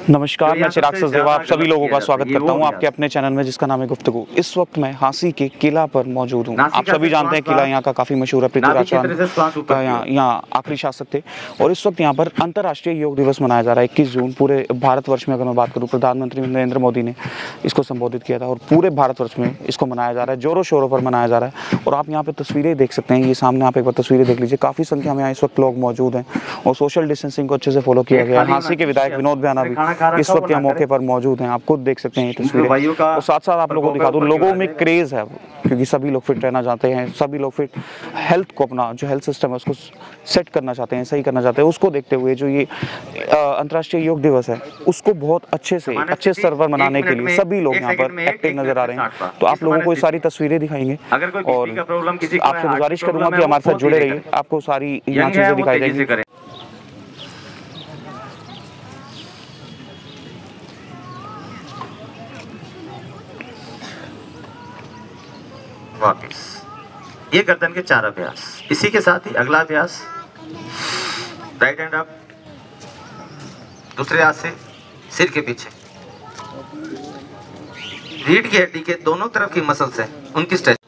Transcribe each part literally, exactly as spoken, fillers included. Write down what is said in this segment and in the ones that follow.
नमस्कार, मैं चिराग सचदेवा आप सभी लोगों का स्वागत करता हूं आपके अपने चैनल में जिसका नाम है गुफ्तगू। इस वक्त मैं हांसी के किला पर मौजूद हूं। आप सभी जानते हैं किला यहाँ का काफ़ी मशहूर है। पृथ्वीराज चौहान का यहाँ यहाँ आखिरी शासक थे और इस वक्त यहाँ पर अंतर्राष्ट्रीय योग दिवस मनाया जा रहा है इक्कीस जून। पूरे भारतवर्ष में अगर मैं बात करूँ, प्रधानमंत्री नरेंद्र मोदी ने इसको संबोधित किया था और पूरे भारतवर्ष में इसको मनाया जा रहा है, जोरों शोरों पर मनाया जा रहा है। और आप यहाँ पर तस्वीरें देख सकते हैं, ये सामने आप एक बार तस्वीरें देख लीजिए। काफ़ी संख्या में यहाँ इस वक्त लोग मौजूद हैं और सोशल डिस्टेंसिंग को अच्छे से फॉलो किया गया है। हांसी के विधायक विनोद भैया भी इस वक्त यहाँ मौके पर मौजूद हैं। आप खुद देख सकते हैं ये तस्वीरें और साथ साथ आप लोगों को दिखा दूं, लोगों में क्रेज है क्योंकि सभी लोग फिट रहना चाहते हैं, सभी लोग फिट हेल्थ को, अपना जो हेल्थ सिस्टम है उसको सेट करना चाहते हैं, सही करना चाहते हैं। उसको देखते हुए जो ये अंतर्राष्ट्रीय योग दिवस है उसको बहुत अच्छे से अच्छे स्तर पर मनाने के लिए सभी लोग यहाँ पर एक्टिव नजर आ रहे हैं। तो आप लोगों को ये सारी तस्वीरें दिखाएंगे और आपसे गुजारिश करूंगा कि हमारे साथ जुड़े रहिए, आपको सारी यहाँ चीजें दिखाई जाएंगी। वापस ये गर्दन के चार अभ्यास, इसी के साथ ही अगला अभ्यास राइट हैंड अप, दूसरे हाथ से सिर के पीछे, रीढ़ की हड्डी के दोनों तरफ की मसल्स हैं उनकी स्ट्रेच।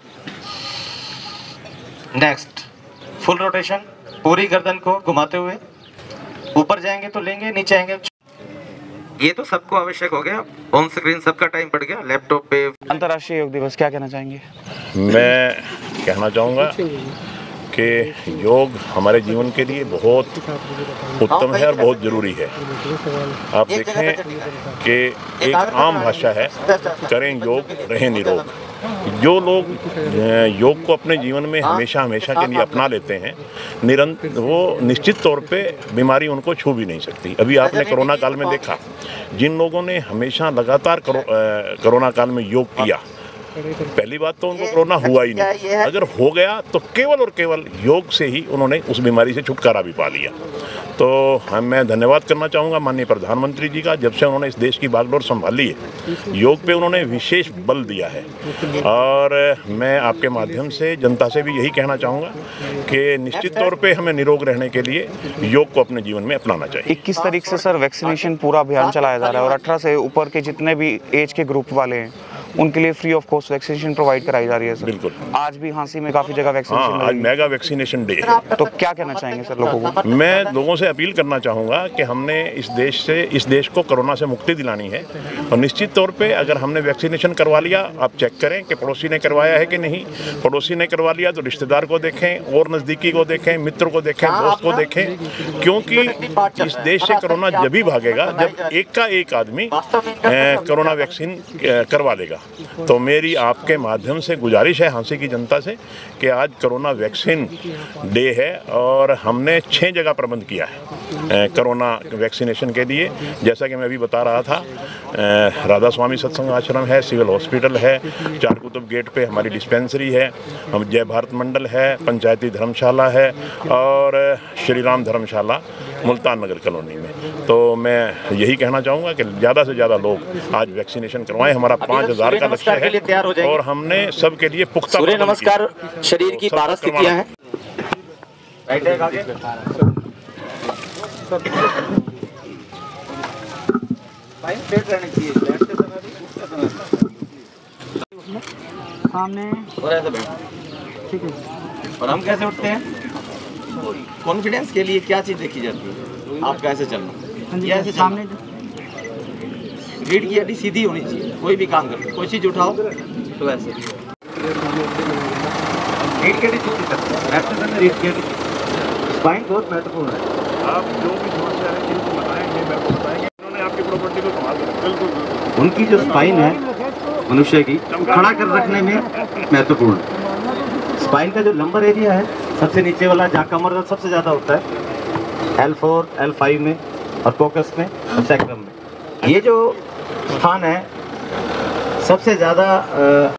नेक्स्ट फुल रोटेशन, पूरी गर्दन को घुमाते हुए ऊपर जाएंगे तो लेंगे, नीचे आएंगे। ये तो सबको आवश्यक हो गया, ऑन स्क्रीन सबका टाइम पड़ गया लैपटॉप पे। अंतर्राष्ट्रीय योग दिवस क्या कहना चाहेंगे? मैं कहना चाहूँगा कि योग हमारे जीवन के लिए बहुत उत्तम है और बहुत ज़रूरी है। आप देखें कि एक आम भाषा है, करें योग रहें निरोग। जो लोग योग को अपने जीवन में हमेशा हमेशा के लिए अपना लेते हैं, निरंतर वो निश्चित तौर पे बीमारी उनको छू भी नहीं सकती। अभी आपने कोरोना काल में देखा, जिन लोगों ने हमेशा लगातार करो, कोरोना काल में योग किया, पहली बात तो उनको कोरोना हुआ ही नहीं, अगर हो गया तो केवल और केवल योग से ही उन्होंने उस बीमारी से छुटकारा भी पा लिया। तो हम मैं धन्यवाद करना चाहूँगा माननीय प्रधानमंत्री जी का, जब से उन्होंने इस देश की बागडोर संभाली है, योग पे उन्होंने विशेष बल दिया है। और मैं आपके माध्यम से जनता से भी यही कहना चाहूँगा कि निश्चित तौर पे हमें निरोग रहने के लिए योग को अपने जीवन में अपनाना चाहिए। इक्कीस तारीख से सर वैक्सीनेशन पूरा अभियान चलाया जा रहा है और अठारह से ऊपर के जितने भी एज के ग्रुप वाले हैं उनके लिए free of cost vaccination provide कराई जा रही है सर। बिल्कुल, आज भी हांसी में काफी जगह वैक्सीनेशन, हाँ, आज मेगा वैक्सीनेशन डे है। तो क्या कहना चाहेंगे सर लोगों को? मैं लोगों से अपील करना चाहूँगा कि हमने इस देश से इस देश को कोरोना से मुक्ति दिलानी है और निश्चित तौर पे अगर हमने वैक्सीनेशन करवा लिया, आप चेक करें कि पड़ोसी ने करवाया है कि नहीं। पड़ोसी ने करवा लिया तो रिश्तेदार को देखें और नज़दीकी को देखें, मित्र को देखें, दोस्त को देखें, क्योंकि इस देश से कोरोना जब ही भागेगा जब एक का एक आदमी कोरोना वैक्सीन करवा लेगा। तो मेरी आपके माध्यम से गुजारिश है हांसी की जनता से कि आज कोरोना वैक्सीन डे है और हमने छः जगह प्रबंध किया है कोरोना वैक्सीनेशन के लिए। जैसा कि मैं अभी बता रहा था, राधा स्वामी सत्संग आश्रम है, सिविल हॉस्पिटल है, चार कुतुब गेट पे हमारी डिस्पेंसरी है, हम जय भारत मंडल है, पंचायती धर्मशाला है और श्री राम धर्मशाला मुल्तान नगर कॉलोनी में। तो मैं यही कहना चाहूँगा कि ज़्यादा से ज़्यादा लोग आज वैक्सीनेशन करवाएं। हमारा पाँच हज़ार का लक्ष्य है और हमने सबके लिए पुख्ता सूर्य नमस्कार शरीर की बारह स्थितियां हैं। सामने और ऐसे बैठ, ठीक है। और हम कैसे उठते हैं? कॉन्फिडेंस के लिए क्या चीज़ देखी जाती है? आप कैसे चलना, ये ऐसे सामने रीढ़ की हड्डी सीधी होनी चाहिए। कोई भी काम करते, कोई चीज़ उठाओ तो ऐसे रीढ़ की हड्डी सीधी करते हैं, रीढ़ की हड्डी। स्पाइन बहुत महत्वपूर्ण है। आप जो भी समस्या है जिनको बताएंगे, मेरे को बताएंगे, उन्होंने आपकी प्रॉपर्टी को संभाल कर। बिल्कुल, उनकी जो स्पाइन है मनुष्य की खड़ा कर रखने में महत्वपूर्ण है। स्पाइन का जो लंबर एरिया है सबसे नीचे वाला, जहाँ कमर दर्द सबसे ज़्यादा होता है, एल फोर एल फाइव में और फोकस में और सैक्रम में। ये जो स्थान है सबसे ज़्यादा